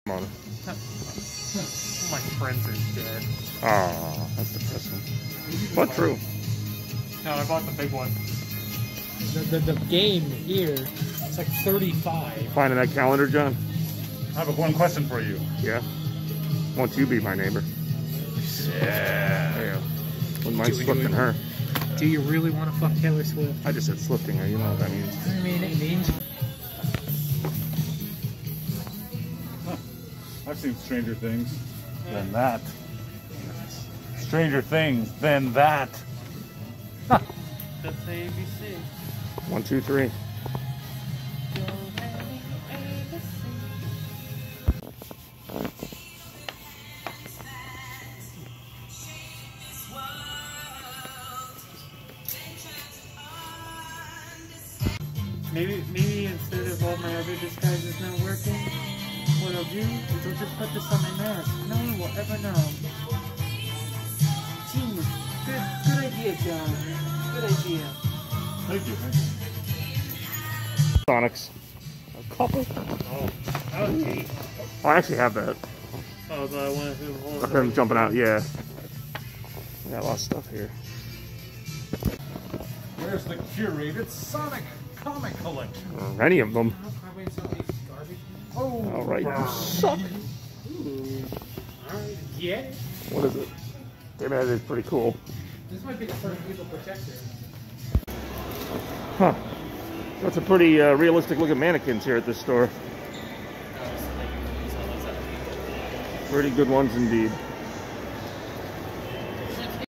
Come on. My friends are dead. Ah, that's depressing. But true. No, I bought the big one. The game here, it's like 35. Finding that calendar, John? I have one question for you. Yeah? Won't you be my neighbor? Yeah. Wouldn't mind slifting her. Do you really want to fuck Taylor Swift? I just said slifting her, you know what that means. I mean, it means... I've seen stranger things than that. Stranger things than that. That's the ABC. 1, 2, 3. Maybe instead of all my other disguises not working, what I'll do is I'll just put this on my mask. No one will ever know. Genius. Good idea, John. Good idea. Thank you. Sonics. A couple. Oh, gee. Oh, I actually have that. Oh, the one who holds Of him jumping out, yeah. We got a lot of stuff here. Where's the curated Sonic comic collection? Or any of them. Probably somebody's garbage. Oh, alright, you suck. Ooh. Alright, get it. What is it? Damn, that is pretty cool. This might be the first people protector. Huh. That's a pretty realistic looking mannequins here at this store. Pretty good ones indeed.